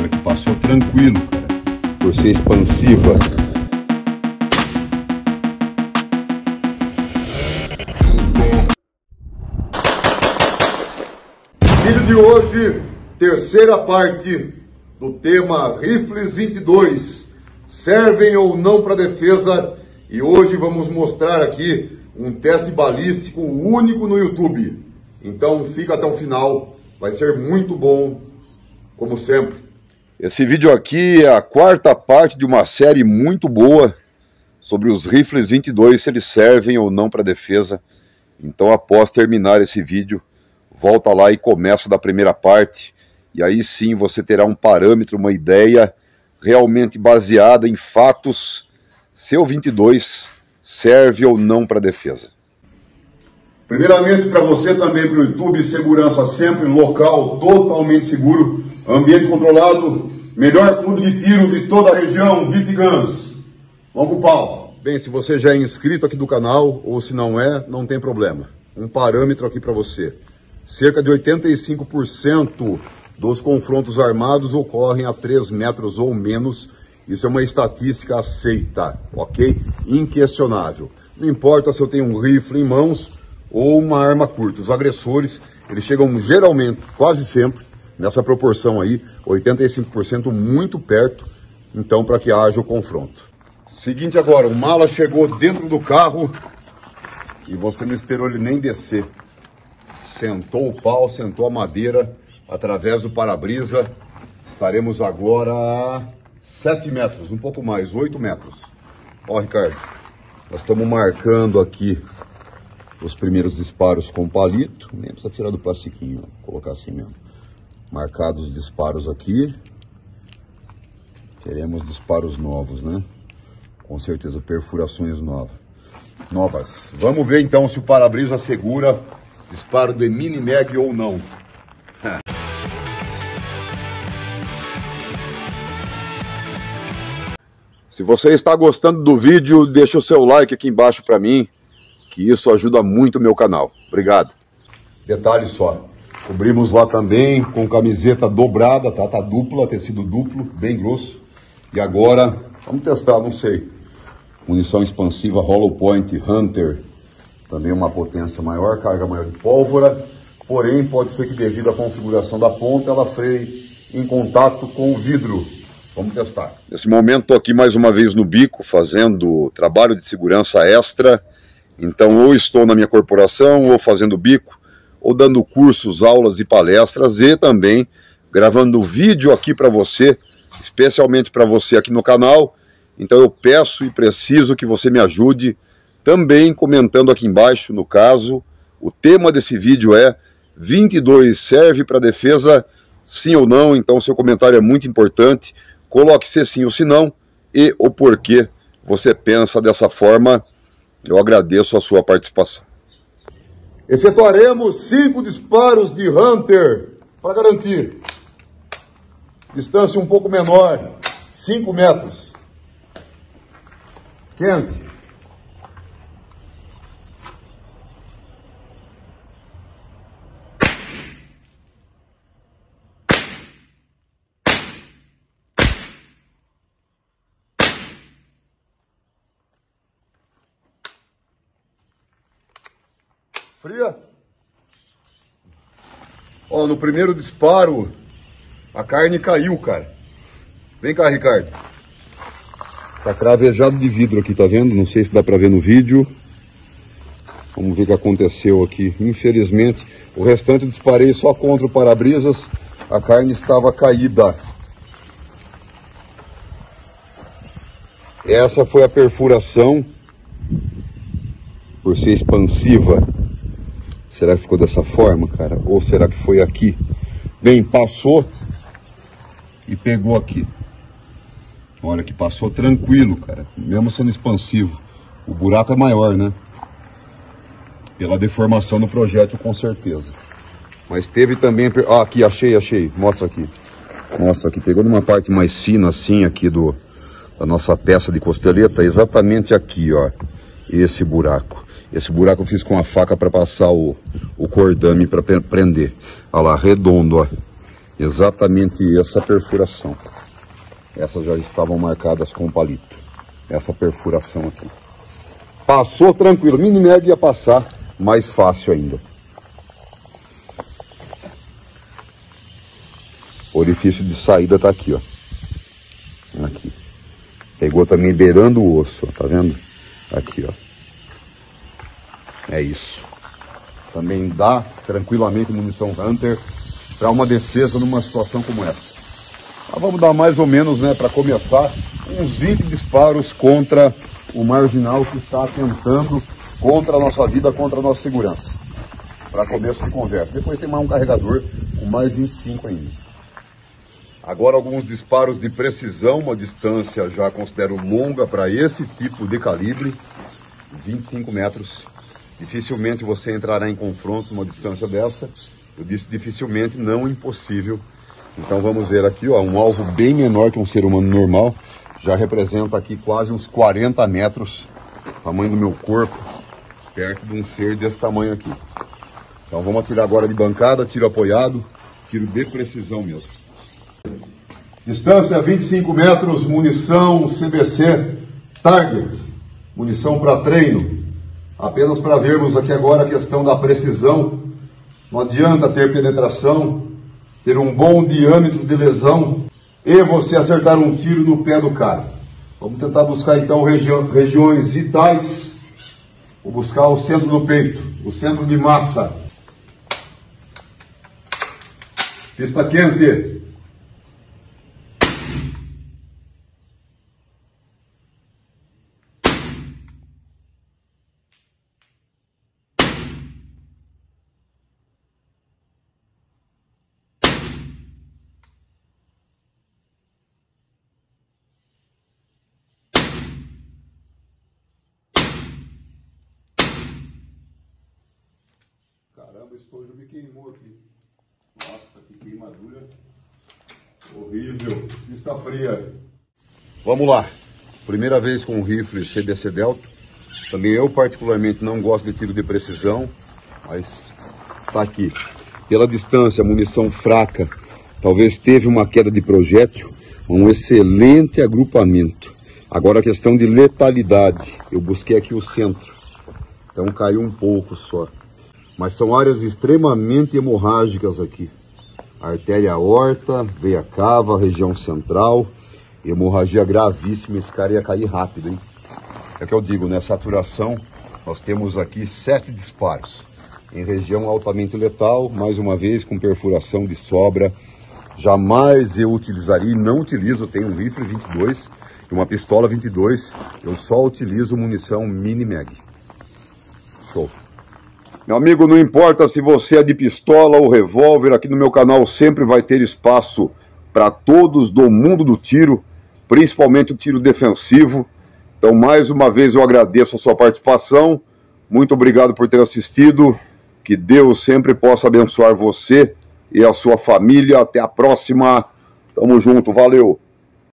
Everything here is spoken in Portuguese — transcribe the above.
Olha que passou tranquilo, cara, por ser expansiva. Vídeo de hoje, terceira parte do tema Rifles 22, servem ou não para defesa? E hoje vamos mostrar aqui um teste balístico único no YouTube. Então fica até o final, vai ser muito bom, como sempre. Esse vídeo aqui é a quarta parte de uma série muito boa sobre os Rifles 22, se eles servem ou não para defesa. Então após terminar esse vídeo, volta lá e começa da primeira parte, e aí sim você terá um parâmetro, uma ideia realmente baseada em fatos, se o 22 serve ou não para defesa. Primeiramente para você também, para o YouTube, segurança sempre, local totalmente seguro, ambiente controlado, melhor clube de tiro de toda a região, VIP Guns. Vamos pro pau. Bem, se você já é inscrito aqui do canal, ou se não é, não tem problema. Um parâmetro aqui para você. Cerca de 85% dos confrontos armados ocorrem a 3 metros ou menos. Isso é uma estatística aceita, ok? Inquestionável. Não importa se eu tenho um rifle em mãos ou uma arma curta. Os agressores, eles chegam geralmente, quase sempre, nessa proporção aí, 85% muito perto, então para que haja o confronto. Seguinte agora, o mala chegou dentro do carro e você não esperou ele nem descer. Sentou o pau, sentou a madeira através do para-brisa. Estaremos agora a 7 metros, um pouco mais, 8 metros. Ó, Ricardo, nós estamos marcando aqui os primeiros disparos com palito. Nem precisa tirar do plastiquinho, vou colocar assim mesmo. Marcados os disparos aqui. Queremos disparos novos, né? Com certeza, perfurações novas. Vamos ver então se o para-brisa segura disparo de mini-mag ou não. Se você está gostando do vídeo, deixa o seu like aqui embaixo para mim, que isso ajuda muito o meu canal. Obrigado. Detalhe só, cobrimos lá também com camiseta dobrada, tá dupla, tecido duplo, bem grosso. E agora, vamos testar, não sei. Munição expansiva Hollow Point Hunter. Também uma potência maior, carga maior de pólvora. Porém, pode ser que devido à configuração da ponta, ela freie em contato com o vidro. Vamos testar. Nesse momento, estou aqui mais uma vez no bico, fazendo trabalho de segurança extra. Então, ou estou na minha corporação, ou fazendo bico, ou dando cursos, aulas e palestras, e também gravando vídeo aqui para você, especialmente para você aqui no canal. Então, eu peço e preciso que você me ajude, também comentando aqui embaixo, no caso, o tema desse vídeo é 22 serve para defesa, sim ou não? Então, seu comentário é muito importante. Coloque se sim ou se não e o porquê você pensa dessa forma. Eu agradeço a sua participação. Efetuaremos 5 disparos de Hunter para garantir. Distância um pouco menor, 5 metros. Quente. Fria. Ó, no primeiro disparo, a carne caiu, cara. Vem cá, Ricardo. Tá cravejado de vidro aqui, tá vendo? Não sei se dá pra ver no vídeo. Vamos ver o que aconteceu aqui. Infelizmente, o restante eu disparei só contra o para-brisas. A carne estava caída. Essa foi a perfuração por ser expansiva. Será que ficou dessa forma, cara? Ou será que foi aqui? Bem, passou e pegou aqui. Olha que passou tranquilo, cara. Mesmo sendo expansivo. O buraco é maior, né? Pela deformação do projétil, com certeza. Mas teve também... Ah, aqui, achei. Mostra aqui. Mostra aqui. Pegou numa parte mais fina, assim, aqui da nossa peça de costeleta. Exatamente aqui, ó. Esse buraco. Esse buraco eu fiz com a faca para passar o cordame para prender. Olha lá, redondo, ó. exatamente essa perfuração. Essas já estavam marcadas com palito. Essa perfuração aqui. Passou tranquilo. Mini Mag ia passar mais fácil ainda. O orifício de saída tá aqui, ó. Aqui. Pegou também beirando o osso, ó, tá vendo? Aqui, ó. É isso. Também dá tranquilamente munição Hunter para uma defesa numa situação como essa. Mas vamos dar mais ou menos, né, para começar, uns 20 disparos contra o marginal que está atentando contra a nossa vida, contra a nossa segurança. Para começo de conversa. Depois tem mais um carregador com mais 25 ainda. Agora alguns disparos de precisão, uma distância já considero longa para esse tipo de calibre, 25 metros. Dificilmente você entrará em confronto numa distância dessa. Eu disse dificilmente, não impossível. Então vamos ver aqui, ó, um alvo bem menor que um ser humano normal. Já representa aqui quase uns 40 metros, tamanho do meu corpo, perto de um ser desse tamanho aqui. Então vamos atirar agora de bancada, tiro apoiado, tiro de precisão mesmo. Distância 25 metros, munição CBC Target, munição para treino. Apenas para vermos aqui agora a questão da precisão. Não adianta ter penetração, ter um bom diâmetro de lesão e você acertar um tiro no pé do cara. Vamos tentar buscar então regiões vitais. Vou buscar o centro do peito, o centro de massa. Pista quente. Caramba, o estojo me queimou aqui. Nossa, que queimadura. Horrível. Pista fria. Vamos lá. Primeira vez com o rifle CBC Delta. Também eu particularmente não gosto de tiro de precisão, mas está aqui. Pela distância, munição fraca. Talvez teve uma queda de projétil. Um excelente agrupamento. Agora a questão de letalidade. Eu busquei aqui o centro. Então caiu um pouco só. Mas são áreas extremamente hemorrágicas aqui. Artéria aorta, veia cava, região central. Hemorragia gravíssima, esse cara ia cair rápido, hein? É o que eu digo, né? Saturação, nós temos aqui 7 disparos. Em região altamente letal, mais uma vez com perfuração de sobra. Jamais eu utilizaria, e não utilizo, eu tenho um rifle 22 e uma pistola 22. Eu só utilizo munição Mini Mag. Show. Meu amigo, não importa se você é de pistola ou revólver, aqui no meu canal sempre vai ter espaço para todos do mundo do tiro, principalmente o tiro defensivo. Então, mais uma vez, eu agradeço a sua participação. Muito obrigado por ter assistido. Que Deus sempre possa abençoar você e a sua família. Até a próxima. Tamo junto. Valeu.